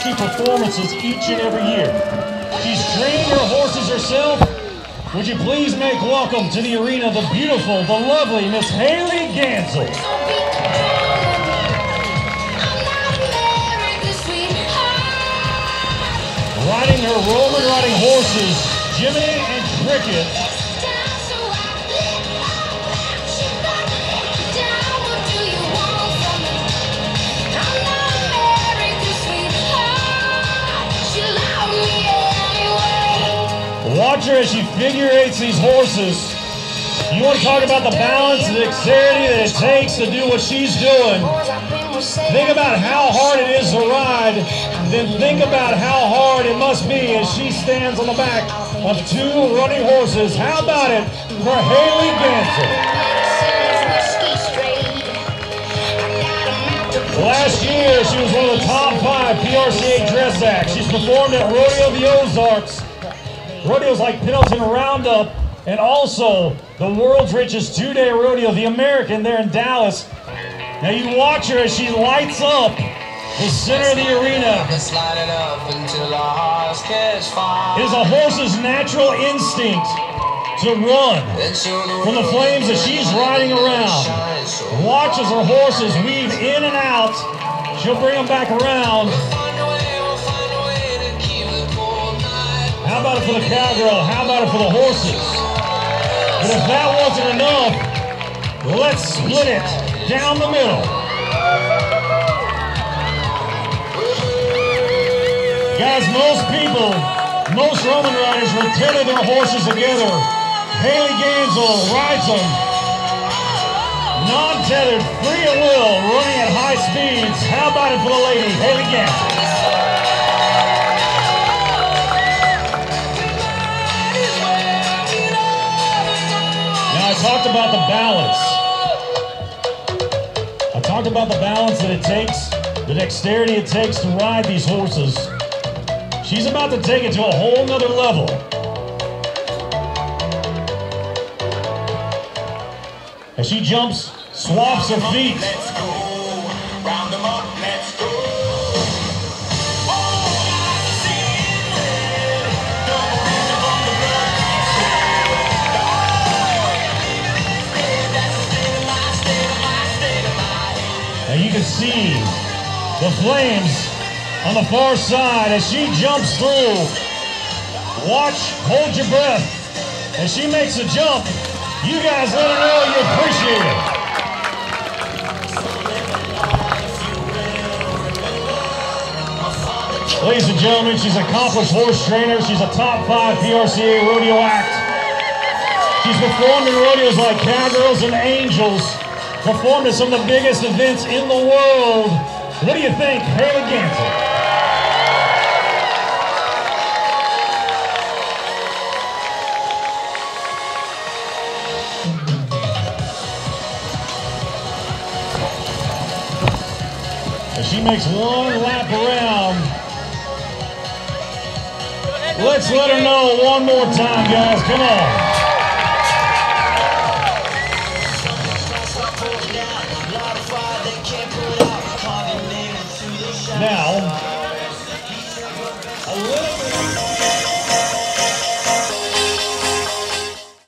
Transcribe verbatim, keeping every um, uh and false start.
flashy performances each and every year. She's training her horses herself. Would you please make welcome to the arena the beautiful, the lovely Miss Haley Ganzel. Riding her Roman riding horses, Jiminy and Cricket. Watch her as she figure eights these horses. You want to talk about the balance, the dexterity that it takes to do what she's doing. Think about how hard it is to ride, then think about how hard it must be as she stands on the back of two running horses. How about it for Haley Ganzel? Last year, she was one of the top five P R C A dress acts. She's performed at Rodeo of the Ozarks, rodeos like Pendleton Roundup, and also the world's richest two-day rodeo, the American, there in Dallas. Now you watch her as she lights up the center of the arena. It is a horse's natural instinct to run from the flames that she's riding around. Watch as her horses weave in and out. She'll bring them back around. How about it for the cowgirl? How about it for the horses? But if that wasn't enough, let's split it down the middle. Guys, most people, most Roman riders will tether their horses together. Haley Ganzel rides them non-tethered, free at will, running at high speeds. How about it for the lady, Haley Ganzel? I talked about the balance. I talked about the balance that it takes, the dexterity it takes to ride these horses. She's about to take it to a whole nother level. As she jumps, swaps her feet. Let's go. Round them up, let's go. You can see the flames on the far side as she jumps through. Watch, hold your breath. As she makes a jump, you guys let her know you appreciate it. Ladies and gentlemen, she's an accomplished horse trainer. She's a top five P R C A rodeo act. She's performed in rodeos like Cowgirls and Angels. Performed at some of the biggest events in the world. What do you think, Haley Ganzel? As she makes one lap around, let's let her know one more time, guys. Come on.